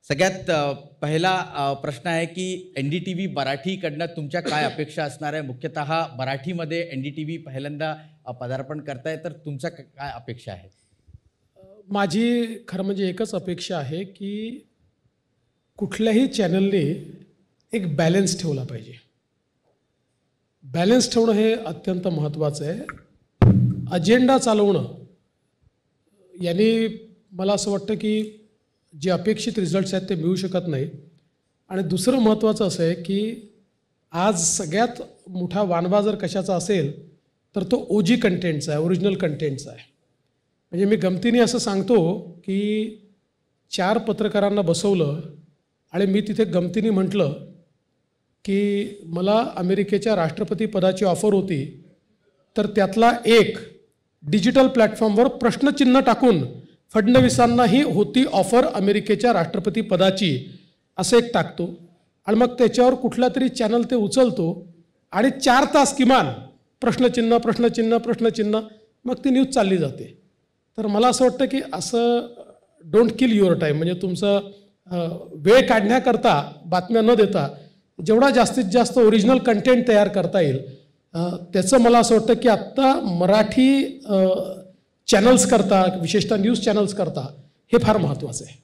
सगळ्यात पहिला प्रश्न आहे की NDTV मराठीकडनं तुमच्या काय अपेक्षा असणार आहे? मुख्यतः मराठीमध्ये NDTV पहिल्यांदा पदार्पण करताय, तर तुमच्या काय अपेक्षा आहे? माझी खरं म्हणजे एकच अपेक्षा आहे की कुठल्याही चॅनलने एक बॅलन्स ठेवला पाहिजे. बॅलन्स ठेवणं हे अत्यंत महत्त्वाचं आहे. अजेंडा चालवणं याने मला असं वाटतं की जे अपेक्षित रिझल्ट्स आहेत ते मिळू शकत नाही. आणि दुसरं महत्त्वाचं असं आहे की आज सगळ्यात मोठा वानवा जर कशाचा असेल तर तो OG कंटेंटचा आहे, ओरिजिनल कंटेंटचा आहे. म्हणजे मी गमतीने असं सांगतो की 4 पत्रकारांना बसवलं आणि मी तिथे गमतीने म्हटलं की मला अमेरिकेच्या राष्ट्रपती पदाची ऑफर होती, तर त्यातला एक डिजिटल प्लॅटफॉर्मवर प्रश्नचिन्ह टाकून फडणवीसांनाही होती ऑफर अमेरिकेच्या राष्ट्रपती पदाची असं एक टाकतो आणि मग त्याच्यावर कुठला तरी चॅनल ते उचलतो आणि 4 तास किमान प्रश्नचिन्ह प्रश्नचिन्ह प्रश्नचिन्ह मग ती न्यूज चालली जाते. तर मला असं वाटतं की असं डोंट किल युअर टाईम, म्हणजे तुमचं वेळ काढण्याकरता बातम्या न देता जेवढा जास्तीत जास्त ओरिजिनल कंटेंट तयार करता येईल त्याचं मला असं वाटतं की आत्ता मराठी चॅनल्स करता, विशेषतः न्यूज चॅनल्स करता हे फार महत्त्वाचं आहे.